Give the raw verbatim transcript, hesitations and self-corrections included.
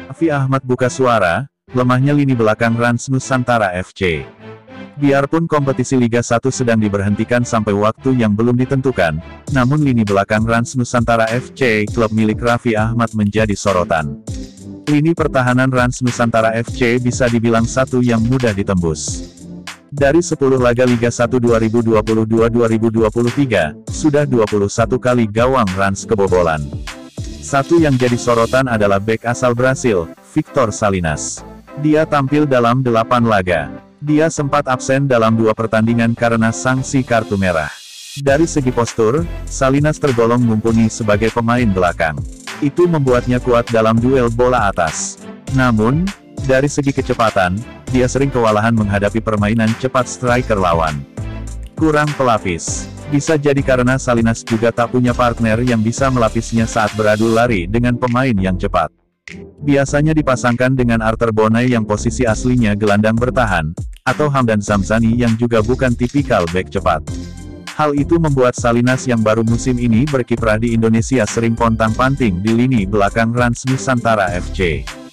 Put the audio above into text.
Raffi Ahmad buka suara, lemahnya lini belakang Rans Nusantara F C. Biarpun kompetisi Liga satu sedang diberhentikan sampai waktu yang belum ditentukan, namun lini belakang Rans Nusantara F C, klub milik Raffi Ahmad menjadi sorotan. Lini pertahanan Rans Nusantara F C bisa dibilang satu yang mudah ditembus. Dari sepuluh laga Liga satu dua ribu dua puluh dua dua ribu dua puluh tiga, sudah dua puluh satu kali gawang Rans kebobolan. Satu yang jadi sorotan adalah bek asal Brasil, Victor Salinas. Dia tampil dalam delapan laga. Dia sempat absen dalam dua pertandingan karena sanksi kartu merah. Dari segi postur, Salinas tergolong mumpuni sebagai pemain belakang. Itu membuatnya kuat dalam duel bola atas. Namun, dari segi kecepatan, dia sering kewalahan menghadapi permainan cepat striker lawan. Kurang pelapis. Bisa jadi karena Salinas juga tak punya partner yang bisa melapisnya saat beradu lari dengan pemain yang cepat. Biasanya dipasangkan dengan Arthur Bonai yang posisi aslinya gelandang bertahan, atau Hamdan Zamzani yang juga bukan tipikal bek cepat. Hal itu membuat Salinas yang baru musim ini berkiprah di Indonesia sering pontang-panting di lini belakang Rans Nusantara F C.